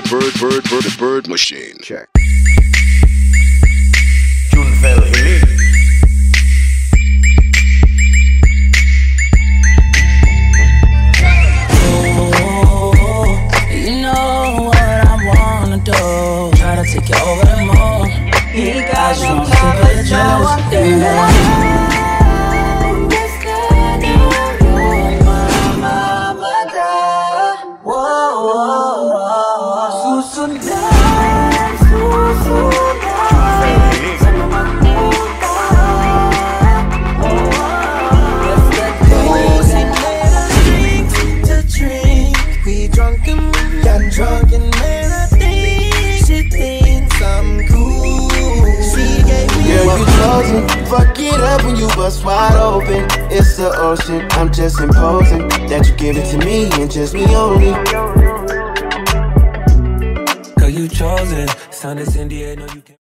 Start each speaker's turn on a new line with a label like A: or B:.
A: bird machine.
B: Check.
C: Junvel Hill.
D: You know what I wanna do. Try to take you over the moon. I just wanna keep it jealous. Yeah.
E: Drunken man, I think she thinks I'm cool. She gave me
F: girl, you chosen. Fuck it up when you bust wide open. It's the ocean, I'm just imposing that you give it to me and just me only.
D: Girl, you chosen. Sound is India, no you can't.